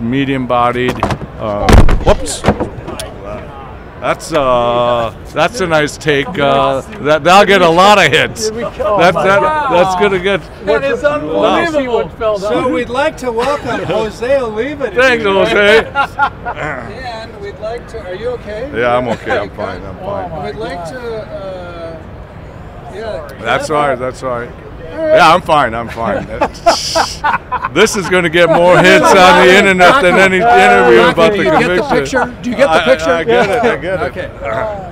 medium-bodied. Whoops. That's a nice take. That'll get a lot of hits. That's gonna get. That is unbelievable. So we'd like to welcome José Oliva. Thanks, José. And we'd like to. Are you okay? Yeah, I'm okay. I'm fine. I'm fine. We'd like to. Yeah. That's all right. That's all right. Yeah, I'm fine. I'm fine. This is going to get more hits on the internet than any interview about the conviction. Do you get the picture? Do you get the picture? I get it. I get it. Okay.